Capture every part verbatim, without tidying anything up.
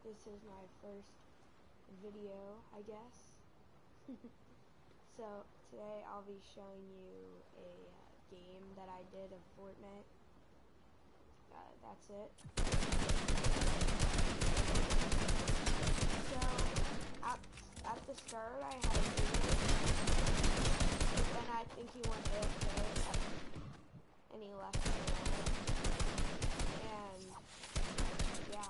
this is my first video, I guess. So today I'll be showing you a uh, game that I did of Fortnite. Uh, that's it. So at, at the start I had a video, but then I think he went A F K and he left me alone. And yeah.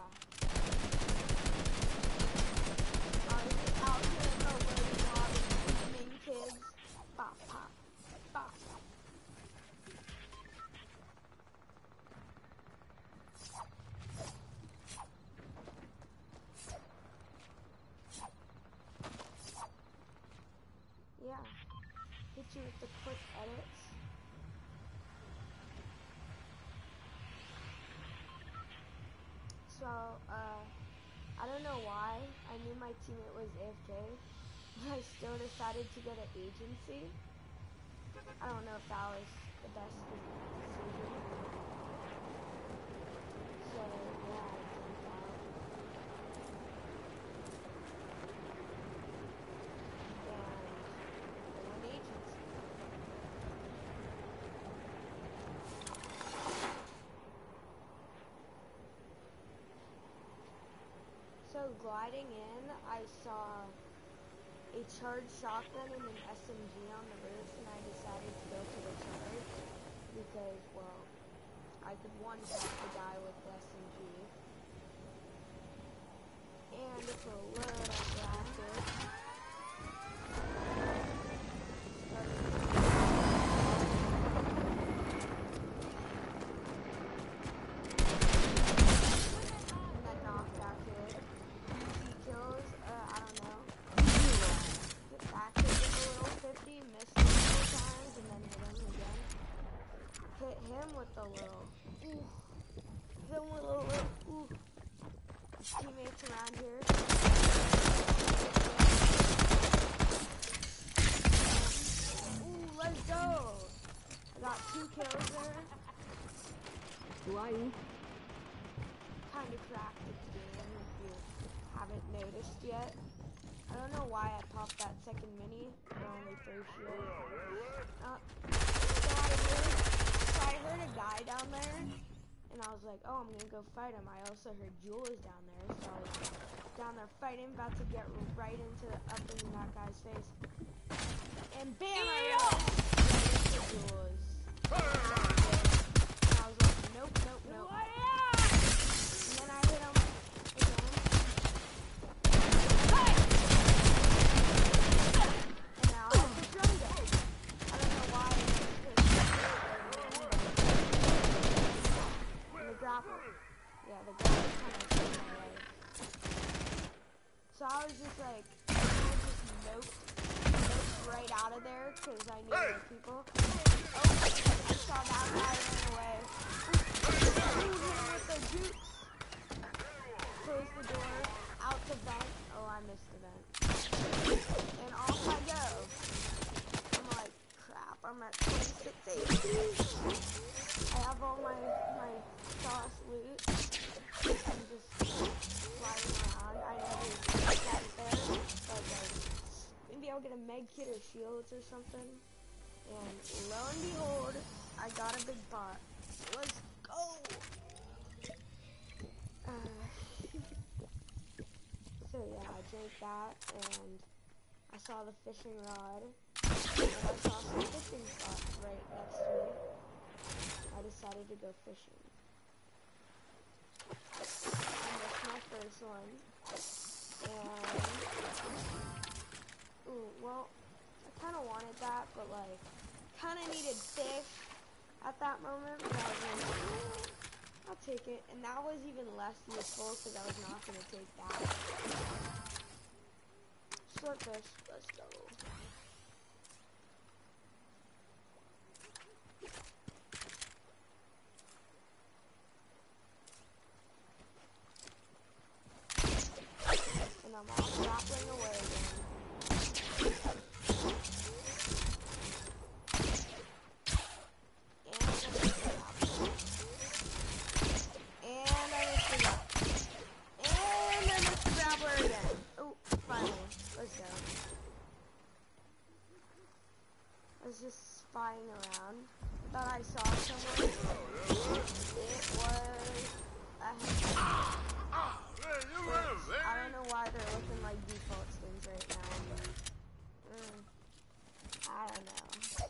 I was just out here in the loading lobby, shooting kids. Pop, pop, pop. Yeah. Hit you with the quick edits. So, uh, I don't know why. I knew my teammate was A F K, but I still decided to go to agency. I don't know if that was the best decision. So, yeah, I jumped out. And I went to agency. So gliding in, I saw a charged shotgun and an S M G on the roof, and I decided to go to the charge because, well, I could one-shot the guy with the S M G. And it's a little interactive. Hit him with the little, ooh, hit him with a little, ooh, his teammates around here. Ooh, let's go. I got two kills there. Why? Kind of cracked this game if you haven't noticed yet. I don't know why I popped that second mini for only three shields. Uh, So I heard a guy down there, and I was like, oh, I'm gonna go fight him. I also heard Jewel was down there, so I was down there fighting, about to get right into the, up in that guy's face. And bam, I realized right into Jewel's. And I was like, nope, nope, nope. And then I hit him again. And now I have the drum gun. I don't know why. Grapple. Yeah, the grapple kind of saved my life. So I was just like, I just noped, noped right out of there because I knew there were people. Oh, I saw that guy ran away. Ooh, hit him with the jukes. Close the door, out the vent. Oh, I missed the vent. And off I go. I'm like, crap, I'm at twenty-six H P. I have all my, my sauce loot. I'm just flying around. I never got there. But like, maybe I'll get a med kit or shields or something. And lo and behold, I got a big pot. Let's go! Uh, so yeah, I drank that and I saw the fishing rod. And I saw some fishing spots right next to me. I decided to go fishing. I missed my first one. And, ooh, well, I kind of wanted that, but like, kind of needed fish at that moment. But I was like, eh, I'll take it. And that was even less useful because I was not going to take that. Short fish, let's go. And I'm all grappling away again. And I missed the grapple. And I missed the grapple. And I missed was just spying around. I thought I saw someone. It was a headshot. Which, I don't know why they're looking like default skins right now, but mm, I don't know.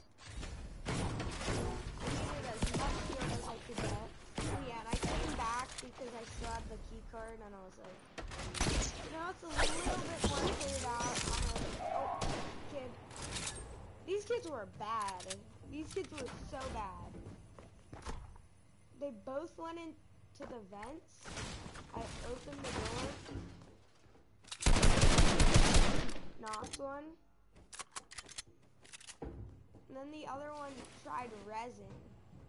I needed as much gear as I could get. Yeah, and I came back because I still had the key card, and I was like, you know, it's a little bit more cleared out. I'm like, oh, kid. These kids were bad. These kids were so bad. They both went into the vents. I opened the door. Knocked one. And then the other one tried rezzing.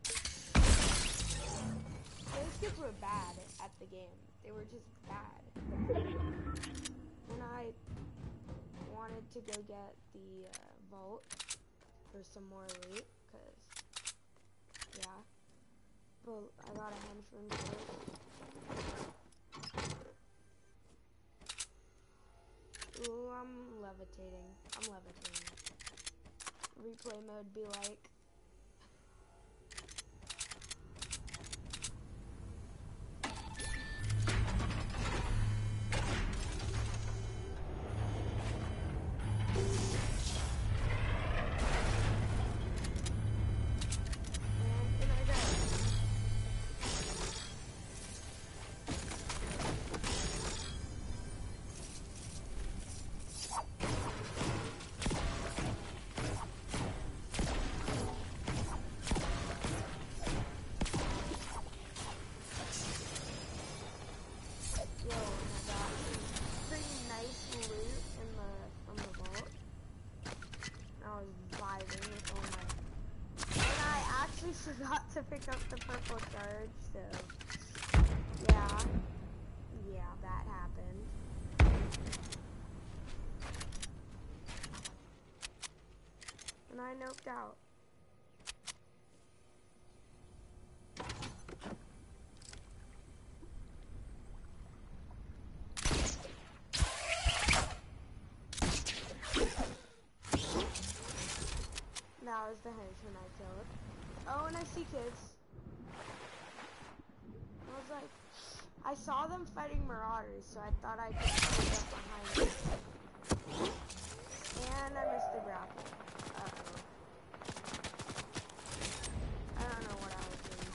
Those kids were bad at the game. They were just bad. And I wanted to go get the uh, vault for some more loot, because, yeah. But I got a henchman first. Ooh, I'm levitating. I'm levitating. Replay mode be like. Forgot to pick up the purple charge, so yeah, yeah, that happened. And I noped out. That was the henchman I killed. Oh, and I see kids. I was like, I saw them fighting marauders, so I thought I could sneak up behind them. And I missed the grapple. Uh-oh. I don't know what I was doing.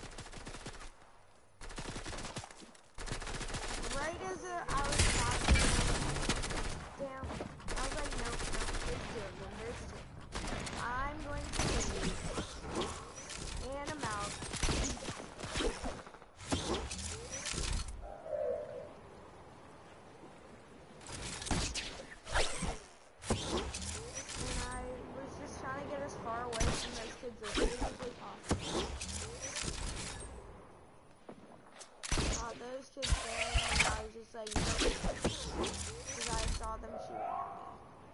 Right as uh, I was passing, damn, I was like, nope, nope, there's two of them, there's two. I'm going to leave. And I'm out. And I was just trying to get as far away from those kids as physically possible. Saw those kids there, and I was just like, no, because I saw them shooting at me.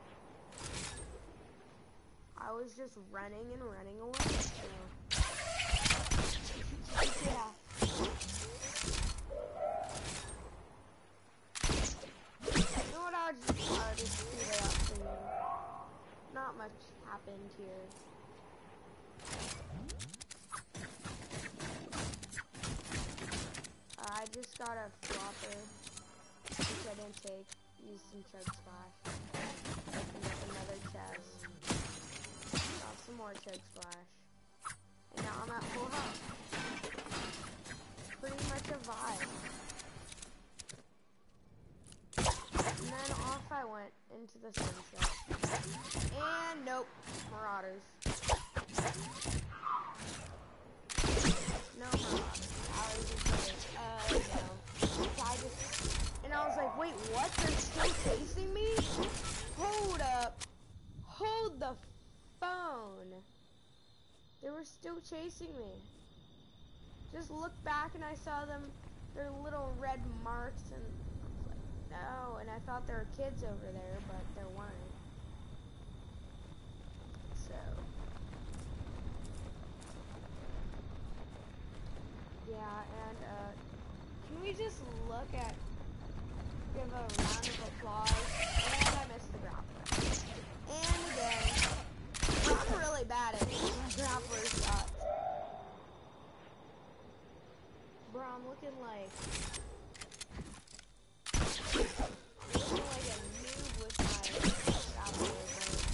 I was just running and running away, so. Yeah. You know what, I'll just, I'll just speed it up for you. Not much happened here. Uh, I just got a flopper, which I didn't take. Used some chug splash. Opened up another chest. Got some more chug splash. And now I'm at full health. Pretty much a vibe. And then off I went into the sunset. And nope, marauders. No marauders. I was just like, uh, no. So I just, and I was like, wait, what? They're still chasing me? Hold up. Hold the phone. They were still chasing me. Just looked back and I saw them, their little red marks, and I was like, no. And I thought there were kids over there, but there weren't. So, yeah, and uh, can we just look at, give a round of applause, and I missed the grapple. And again, I'm really like, looking like a noob with my grappler,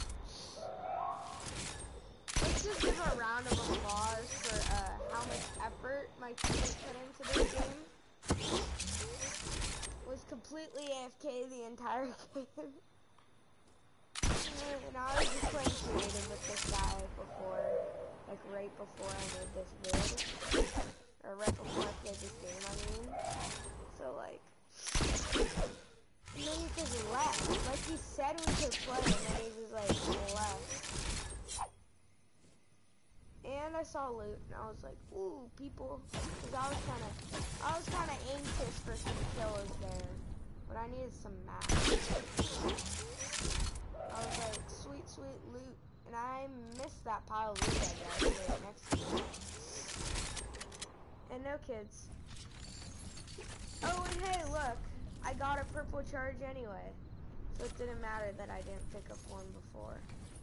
but let's just give a round of applause for uh, how much effort my teammate put into this game. Was completely A F K the entire game. And I was just playing creative with this guy before, like right before I made this vid. Or right before I played this game, I mean. So like, and then he just left. Like he said we could play, and then he just like left. And I saw loot, and I was like, ooh, people. Because I was kind of, I was kind of anxious for some kills there. But I needed some maps. I was like, sweet, sweet loot. And I missed that pile of loot, I guess, right next to me. And no kids. Oh, and hey, look. I got a purple charge anyway. So it didn't matter that I didn't pick up one before.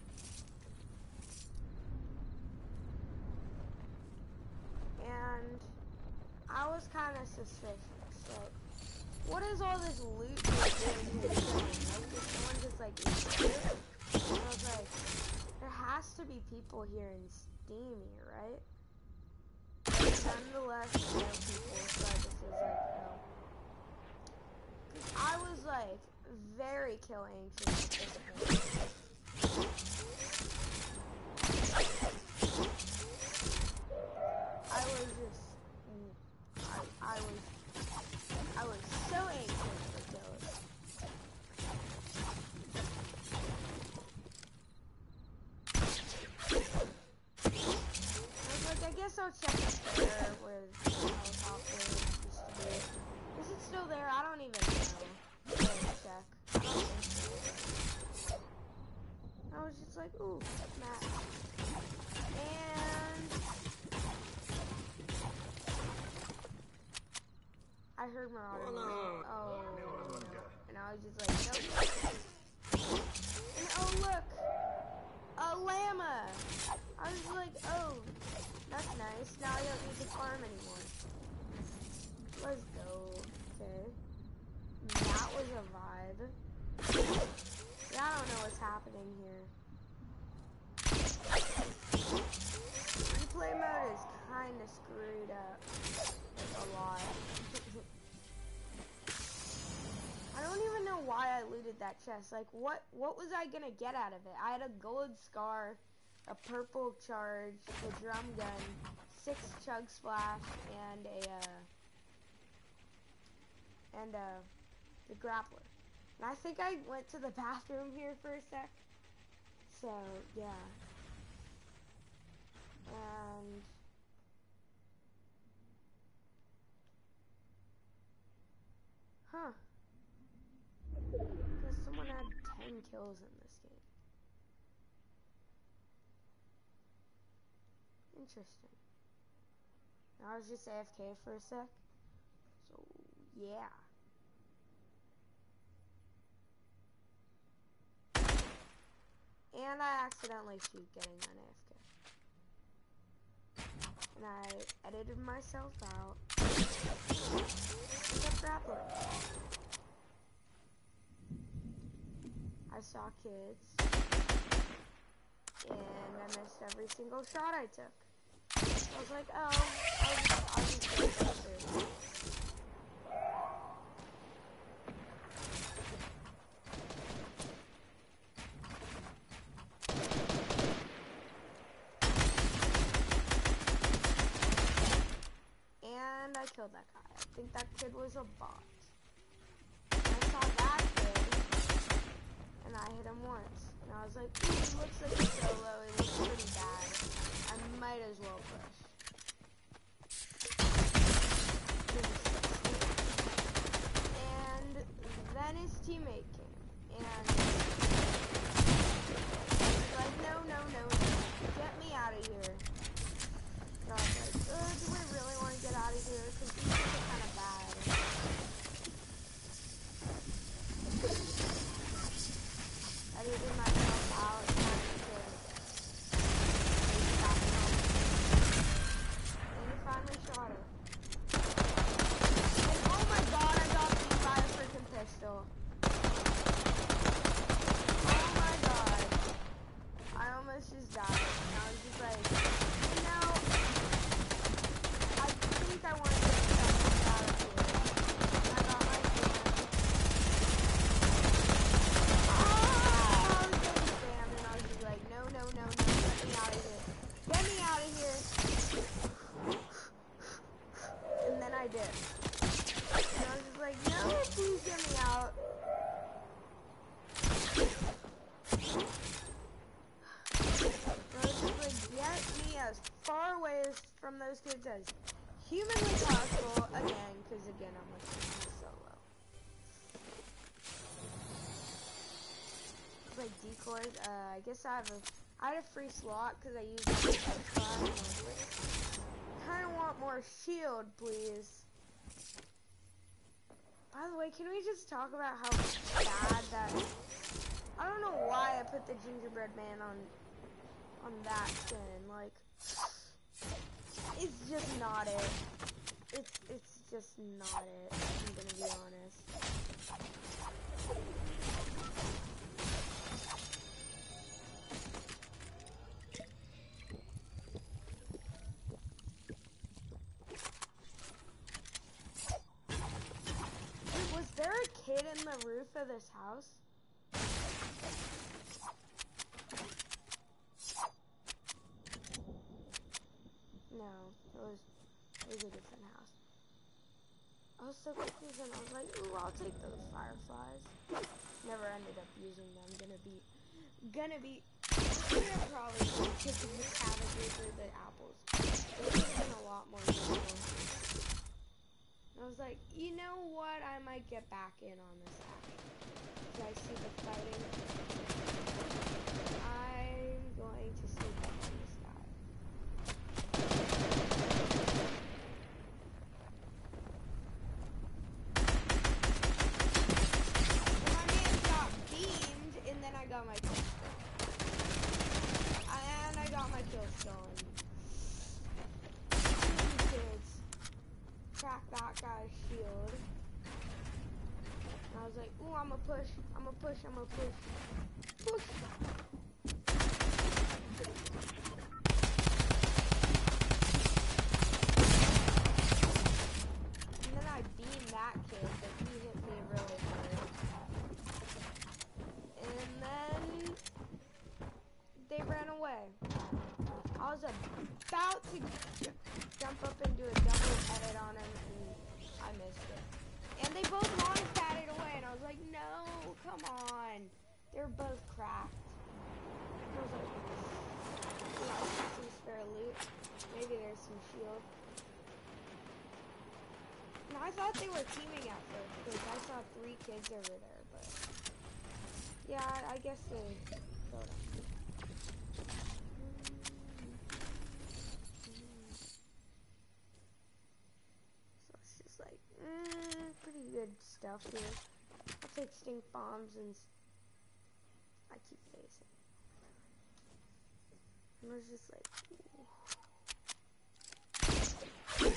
And I was kind of suspicious. Like, what is all this loot doing here? Like, did someone just like eat it? And I was like, there has to be people here in Steamy, right? But nonetheless, no people, so I just was like, no. Cause I was like very kill anxious at this point. I was just, I, I was, I was so anxious for kills. I was like, I guess I'll check up there where the helicopter used to be. Is it still there? I don't even know. Let me check. I don't think so. I was just like, ooh, map. And I heard Marauder. Oh, no. And I was just like, nope. And oh, look, a llama. I was like, oh, that's nice. Now I don't need to farm anymore. Let's go. Okay. That was a vibe. Yeah, I don't know what's happening here. Replay mode is kind of screwed up. Like, a lot. I don't even know why I looted that chest. Like, what what was I gonna get out of it? I had a gold scar, a purple charge, the drum gun, six chug splash, and a, uh, and, uh, the grappler. And I think I went to the bathroom here for a sec. So, yeah. And huh. Because someone had ten kills in this game. Interesting. I was just A F K for a sec. So, yeah. And I accidentally shoot getting on A F K. And I edited myself out. With a grappler. I saw kids. And I missed every single shot I took. I was like, oh, I'll just, I'll just go through. And I killed that guy. I think that kid was a bot. I saw that kid, and I hit him once. And I was like, ooh, he looks like a solo, he looks pretty bad. I might as well push. And then his teammate came, and he was like, no, no, no, no, get me out of here. So I was like, uh, do we really want to get out of here? Because these are kind of bad. I edited myself out trying to stop him. And he finally shot her. like decoys. Uh, I guess I have a, I had a free slot because I used it for fun. And I was like, kind of want more shield, please. By the way, can we just talk about how bad that? I don't know why I put the gingerbread man on, on that skin. Like, it's just not it. It's it's just not it. I'm gonna be honest. Was there a kid in the roof of this house? No, it was, it was a different house. I was so confused and I was like, ooh, I'll take those fireflies. Never ended up using them. Gonna be, gonna be, gonna probably be taking the cabbages or the apples. It would have been a lot more useful. I was like, you know what? I might get back in on this action. So I see the fighting. I'm going to sneak up on this guy. And my man got beamed, and then I got my kill stolen. And I got my kill stolen. Kids. Crack that guy's shield. And I was like, ooh, I'm gonna push, I'm gonna push, I'm gonna push. Push! And then I beamed that kid, but he hit me really hard. And then they ran away. I was about to jump up and do a double edit on him, and I missed it. And they both launch padded away, and I was like, no, come on. They were both cracked. I was like, yeah, some spare loot. Maybe there's some shield. And I thought they were teaming at first, because I saw three kids over there, but yeah, I, I guess they killed him. Mm, pretty good stuff here. I'll take stink bombs and I keep facing. And I was just like, ooh.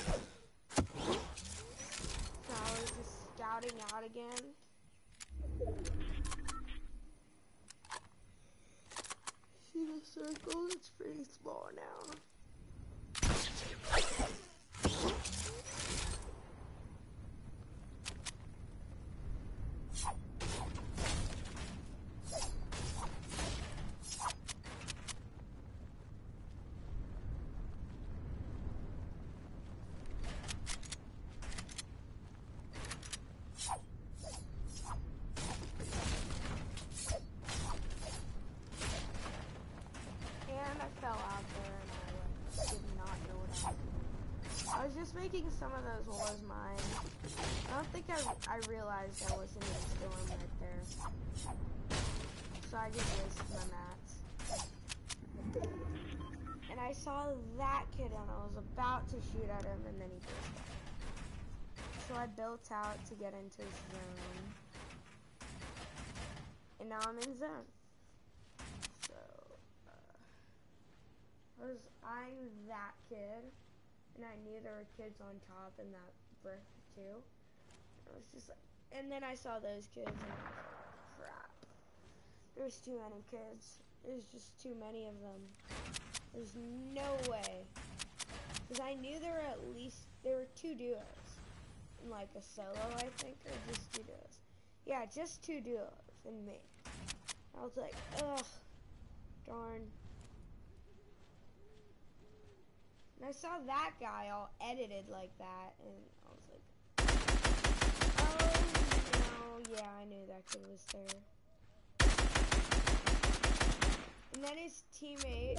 So I was just scouting out again. See the circle? It's pretty small now. I was just making some of those wars mine. I don't think I, I realized I wasn't in a storm right there. So I just wasted my mats. And I saw that kid and I was about to shoot at him and then he burst out. So I built out to get into zone. And now I'm in zone. So, uh, I was eyeing that kid. And I knew there were kids on top in that brick too. I was just like, and then I saw those kids and I was like, crap. There's too many kids. There's just too many of them. There's no way. Because I knew there were at least, there were two duos. And like a solo, I think, or just two duos. Yeah, just two duos and me. I was like, ugh, darn. And I saw that guy all edited like that, and I was like, oh no, yeah, I knew that kid was there. And then his teammate,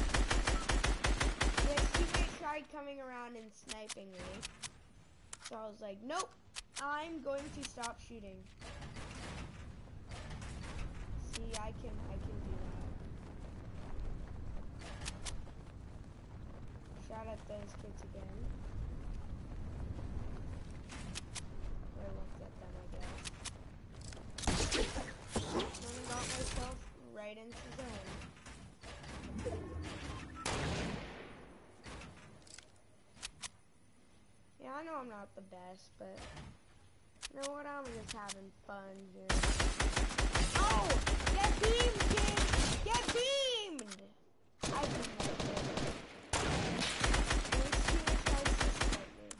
his teammate tried coming around and sniping me. So I was like, nope, I'm going to stop shooting. See, I can, I can do that. Shout at those kids again. I looked at them, I guess. And got myself right into zone. Yeah, I know I'm not the best, but you know what? I'm just having fun here. Oh! Get beamed, kid! Get beamed! I didn't like it. Let's see if I suspect me.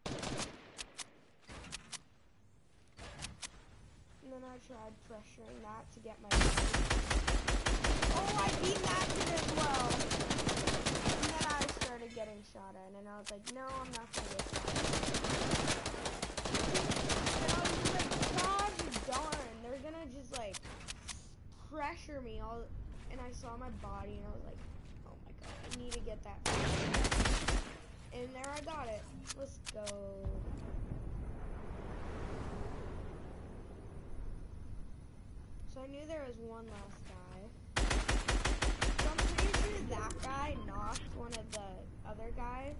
And then I tried pressuring that to get my beam. Oh, I beat that kid as well. And then I started getting shot at, and I was like, no, I'm not gonna get shot at. And I was just like, gosh darn, they're gonna just like pressure me all, and I saw my body and I was like, oh my god, I need to get that. And there I got it. Let's go. So I knew there was one last guy. So I'm pretty sure that guy knocked one of the other guys.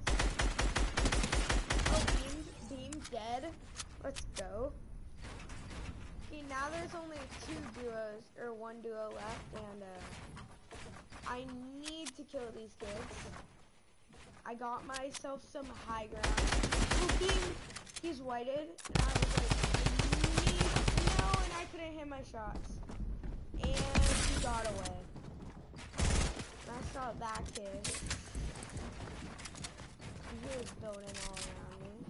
Oh, Beam, Beam's dead. Let's go. Okay, now there's only two duos, or one duo left, and uh, I need to kill these kids. I got myself some high ground. Oh, Beam, he's whited, and I was like, I need, no, and I couldn't hit my shots. And he got away. And I saw that kid. He was building all around me.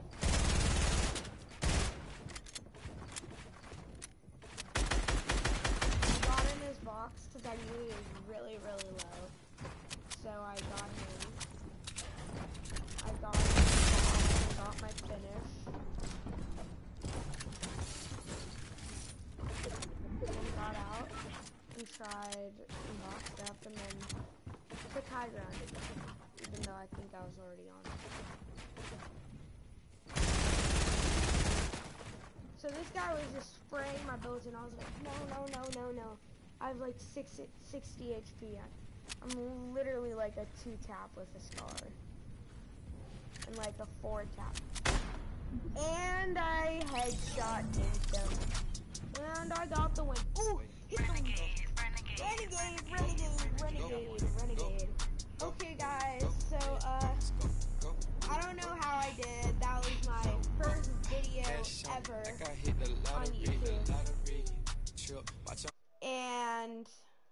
I got in his box because I knew he was really, really low. So I got him. I got him. I got my finish. And then got out and tried and boxed up and then took high ground again, even though I think I was already on it. So this guy was just spraying my bullets and I was like, no, no, no, no, no. I have like six, sixty H P. I'm literally like a two tap with a scar. And like a four tap. And I headshot him. And I got the win. Ooh, hit the win. Renegade, renegade, renegade, renegade. Okay guys, so uh, I don't know how I did. That was my first video ever on YouTube. And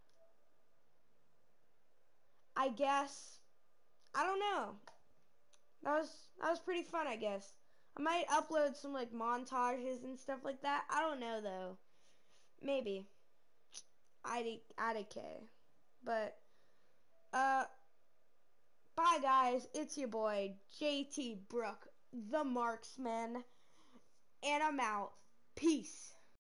I guess, I don't know. That was, that was pretty fun, I guess. I might upload some like montages and stuff like that. I don't know though. Maybe. I D K. But, uh, bye guys. It's your boy, J T Brook, the Marksman. And I'm out. Peace.